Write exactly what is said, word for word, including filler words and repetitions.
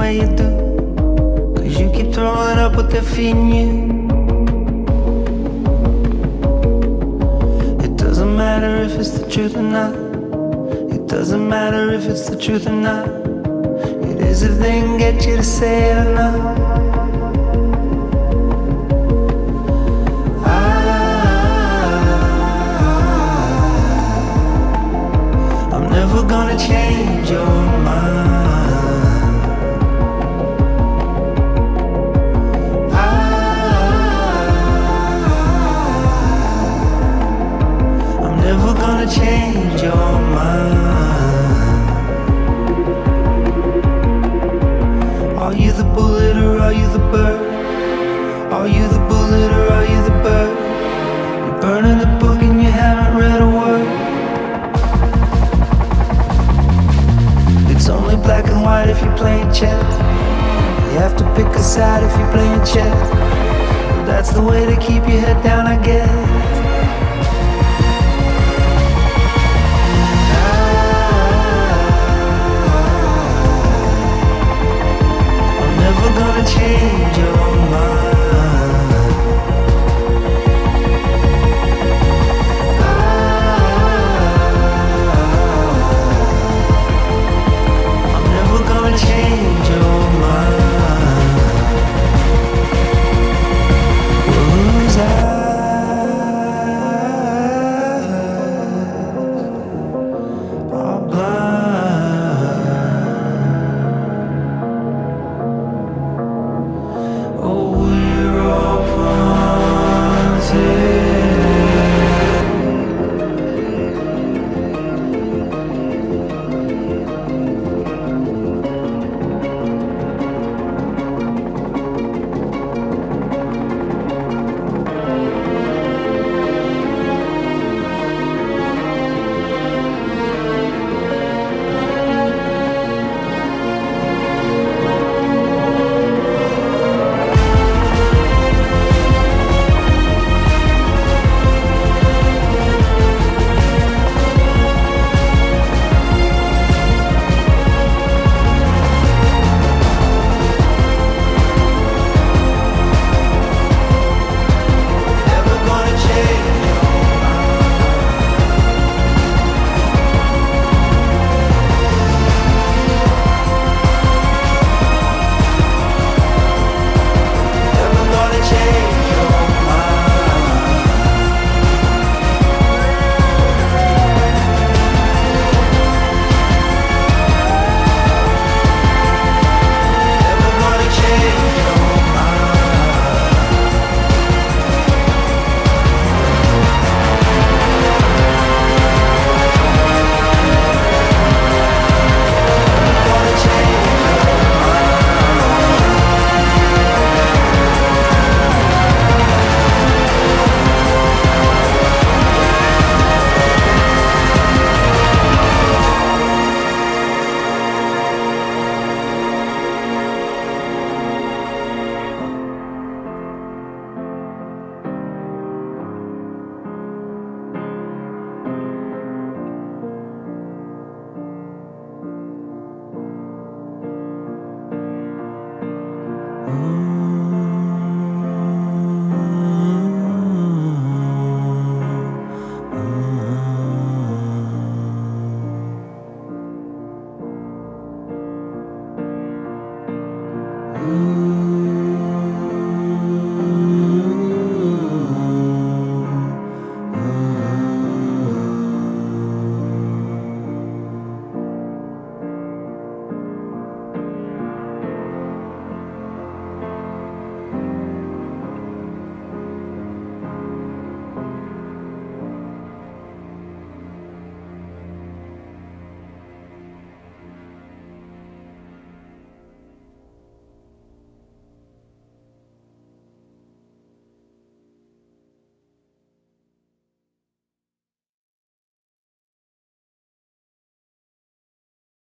way you do, 'cause you keep throwing up what they're feeding you. It doesn't matter if it's the truth or not. It doesn't matter if it's the truth or not. It is if they can get you to say it or not. Never gonna change your mind. I, I'm never gonna change your mind. Are you the bullet or are you the bird? Are you the bullet or are you the bird? You're burning the book and you haven't read a word. It's only black and white if you're playing chess. You have to pick a side if you're playing chess. Well, that's the way to keep your head down, I guess. I'm never gonna change your mind. Change your mind. Whose eyes are blind? Oh, we're all haunted. Ooh.